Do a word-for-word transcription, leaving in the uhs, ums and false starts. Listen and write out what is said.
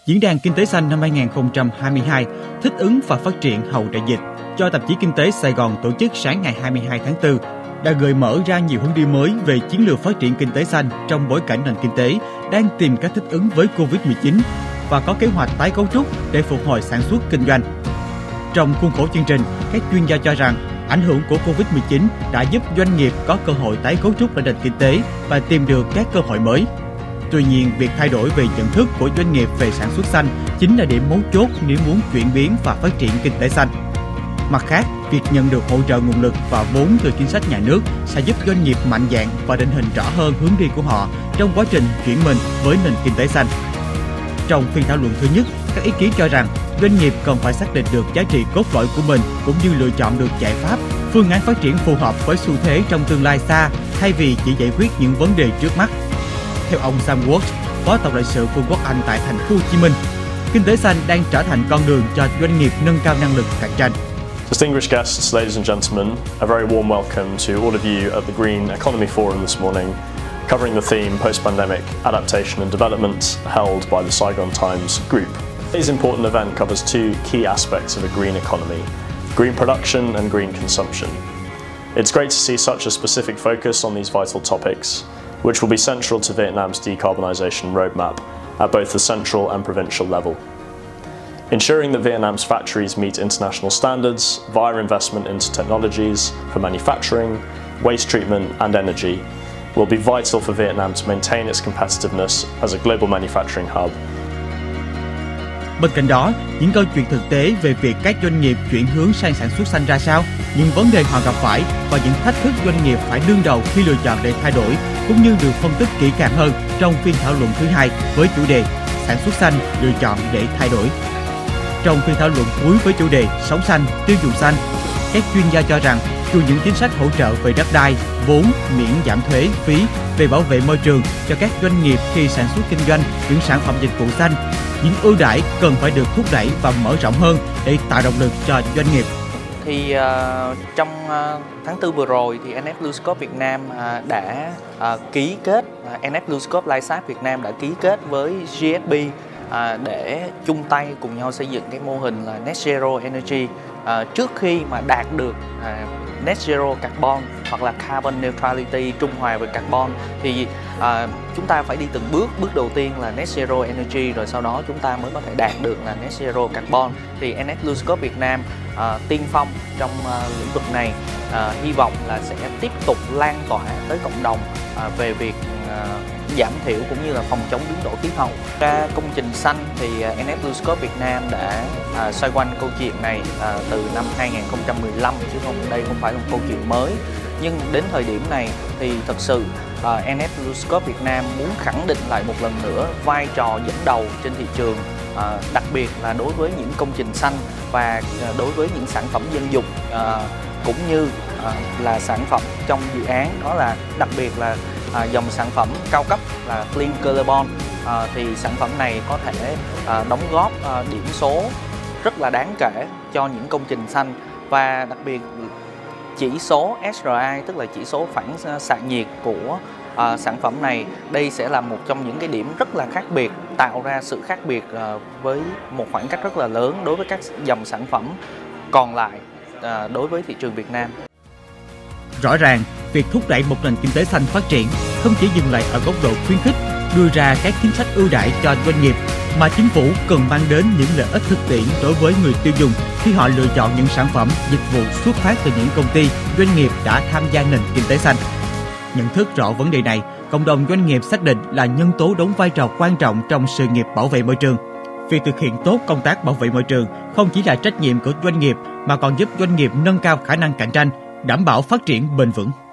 Diễn đàn Kinh tế xanh năm hai không hai hai thích ứng và phát triển hậu đại dịch do tạp chí Kinh tế Sài Gòn tổ chức sáng ngày hai mươi hai tháng tư đã gợi mở ra nhiều hướng đi mới về chiến lược phát triển kinh tế xanh trong bối cảnh nền kinh tế đang tìm cách thích ứng với covid mười chín và có kế hoạch tái cấu trúc để phục hồi sản xuất kinh doanh. Trong khuôn khổ chương trình, các chuyên gia cho rằng ảnh hưởng của covid mười chín đã giúp doanh nghiệp có cơ hội tái cấu trúc lại nền kinh tế và tìm được các cơ hội mới. Tuy nhiên, việc thay đổi về nhận thức của doanh nghiệp về sản xuất xanh chính là điểm mấu chốt nếu muốn chuyển biến và phát triển kinh tế xanh. Mặt khác, việc nhận được hỗ trợ nguồn lực và vốn từ chính sách nhà nước sẽ giúp doanh nghiệp mạnh dạn và định hình rõ hơn hướng đi của họ trong quá trình chuyển mình với nền kinh tế xanh. Trong phiên thảo luận thứ nhất, các ý kiến cho rằng doanh nghiệp cần phải xác định được giá trị cốt lõi của mình cũng như lựa chọn được giải pháp, phương án phát triển phù hợp với xu thế trong tương lai xa thay vì chỉ giải quyết những vấn đề trước mắt. Theo ông Sam Watts, Phó Tổng lãnh sự Vương quốc Anh tại thành phố Hồ Chí Minh, kinh tế xanh đang trở thành con đường cho doanh nghiệp nâng cao năng lực cạnh tranh. Distinguished guests, ladies and gentlemen, a very warm welcome to all of you at the Green Economy Forum this morning, covering the theme Post-Pandemic Adaptation and Development held by the Saigon Times Group. Today's important event covers two key aspects of a green economy, green production and green consumption. It's great to see such a specific focus on these vital topics, which will be central to Vietnam's decarbonisation roadmap at both the central and provincial level. Ensuring that Vietnam's factories meet international standards via investment into technologies for manufacturing, waste treatment and energy will be vital for Vietnam to maintain its competitiveness as a global manufacturing hub. Bên cạnh đó, những câu chuyện thực tế về việc các doanh nghiệp chuyển hướng sang sản xuất xanh ra sao, những vấn đề họ gặp phải và những thách thức doanh nghiệp phải đương đầu khi lựa chọn để thay đổi cũng như được phân tích kỹ càng hơn trong phiên thảo luận thứ hai với chủ đề Sản xuất xanh, lựa chọn để thay đổi. Trong phiên thảo luận cuối với chủ đề Sống xanh, tiêu dùng xanh, các chuyên gia cho rằng dù những chính sách hỗ trợ về đất đai, vốn, miễn giảm thuế, phí về bảo vệ môi trường cho các doanh nghiệp khi sản xuất kinh doanh những sản phẩm dịch vụ xanh, những ưu đãi cần phải được thúc đẩy và mở rộng hơn để tạo động lực cho doanh nghiệp. Thì uh, trong uh, tháng tư vừa rồi thì en ép Blue Scope Việt Nam uh, đã uh, ký kết uh, en ép Blue Scope Lightsap Việt Nam đã ký kết với giê ét bê uh, để chung tay cùng nhau xây dựng cái mô hình là Net Zero Energy uh, trước khi mà đạt được uh, Net Zero Carbon hoặc là Carbon Neutrality, trung hòa về carbon thì uh, chúng ta phải đi từng bước. Bước đầu tiên là Net Zero Energy, rồi sau đó chúng ta mới có thể đạt được là Net Zero Carbon. Thì en ép Blue Scope Việt Nam uh, tiên phong trong uh, lĩnh vực này, uh, hy vọng là sẽ tiếp tục lan tỏa tới cộng đồng uh, về việc uh, giảm thiểu cũng như là phòng chống biến đổi khí hậu. Ra công trình xanh thì uh, en ép Blue Scope Việt Nam đã uh, xoay quanh câu chuyện này uh, từ năm hai không một lăm, chứ không đây không phải là một câu chuyện mới. Nhưng đến thời điểm này thì thật sự uh, en ép Blue Scope Việt Nam muốn khẳng định lại một lần nữa vai trò dẫn đầu trên thị trường, uh, đặc biệt là đối với những công trình xanh và uh, đối với những sản phẩm dân dụng, uh, cũng như uh, là sản phẩm trong dự án, đó là đặc biệt là uh, dòng sản phẩm cao cấp là Clean Carbon. Uh, thì sản phẩm này có thể uh, đóng góp uh, điểm số rất là đáng kể cho những công trình xanh, và đặc biệt chỉ số ét rờ i, tức là chỉ số phản xạ nhiệt của uh, sản phẩm này, đây sẽ là một trong những cái điểm rất là khác biệt, tạo ra sự khác biệt uh, với một khoảng cách rất là lớn đối với các dòng sản phẩm còn lại uh, đối với thị trường Việt Nam. Rõ ràng, việc thúc đẩy một nền kinh tế xanh phát triển không chỉ dừng lại ở góc độ khuyến khích, đưa ra các chính sách ưu đãi cho doanh nghiệp, mà chính phủ cần mang đến những lợi ích thực tiễn đối với người tiêu dùng khi họ lựa chọn những sản phẩm, dịch vụ xuất phát từ những công ty, doanh nghiệp đã tham gia nền kinh tế xanh. Nhận thức rõ vấn đề này, cộng đồng doanh nghiệp xác định là nhân tố đóng vai trò quan trọng trong sự nghiệp bảo vệ môi trường. Việc thực hiện tốt công tác bảo vệ môi trường không chỉ là trách nhiệm của doanh nghiệp mà còn giúp doanh nghiệp nâng cao khả năng cạnh tranh, đảm bảo phát triển bền vững.